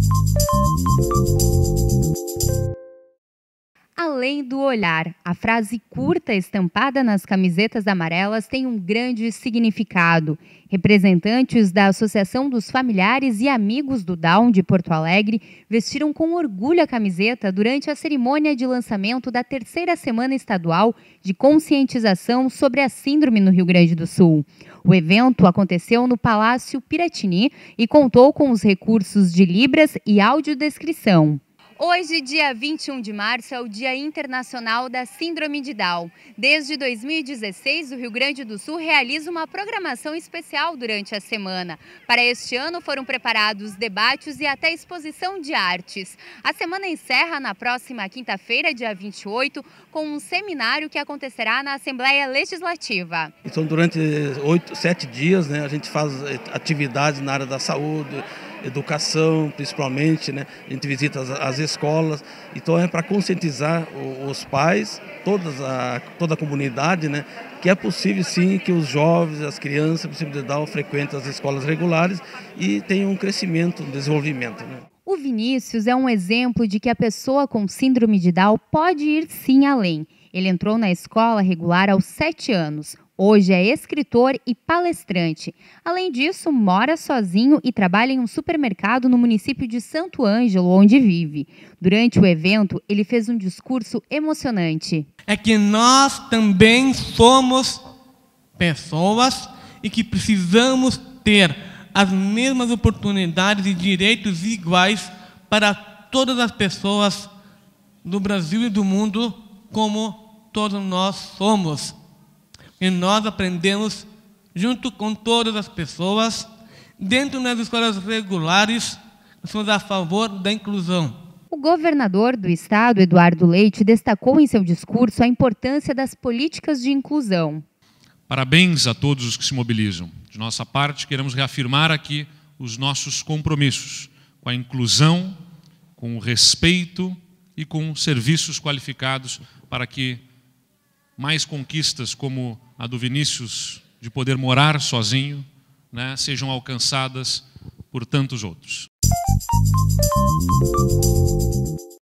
Além do olhar, a frase curta estampada nas camisetas amarelas tem um grande significado. Representantes da Associação dos Familiares e Amigos do Down de Porto Alegre vestiram com orgulho a camiseta durante a cerimônia de lançamento da 3ª Semana Estadual de Conscientização sobre a Síndrome no Rio Grande do Sul. O evento aconteceu no Palácio Piratini e contou com os recursos de Libras e audiodescrição. Hoje, dia 21 de março, é o Dia Internacional da Síndrome de Down. Desde 2016, o Rio Grande do Sul realiza uma programação especial durante a semana. Para este ano, foram preparados debates e até exposição de artes. A semana encerra na próxima quinta-feira, dia 28, com um seminário que acontecerá na Assembleia Legislativa. Então, durante 7 dias, a gente faz atividades na área da saúde, educação, principalmente, a gente visita as escolas, então é para conscientizar os pais, toda a comunidade, que é possível sim que os jovens, as crianças com síndrome de Down frequentem as escolas regulares e tenham um crescimento, um desenvolvimento. O Vinícius é um exemplo de que a pessoa com síndrome de Down pode ir sim além. Ele entrou na escola regular aos 7 anos. Hoje é escritor e palestrante. Além disso, mora sozinho e trabalha em um supermercado no município de Santo Ângelo, onde vive. Durante o evento, ele fez um discurso emocionante. É que nós também somos pessoas e que precisamos ter as mesmas oportunidades e direitos iguais para todas as pessoas do Brasil e do mundo, como todos nós somos. E nós aprendemos, junto com todas as pessoas, dentro das escolas regulares, somos a favor da inclusão. O governador do estado, Eduardo Leite, destacou em seu discurso a importância das políticas de inclusão. Parabéns a todos os que se mobilizam. De nossa parte, queremos reafirmar aqui os nossos compromissos com a inclusão, com o respeito e com serviços qualificados para que mais conquistas como a do Vinícius de poder morar sozinho, sejam alcançadas por tantos outros.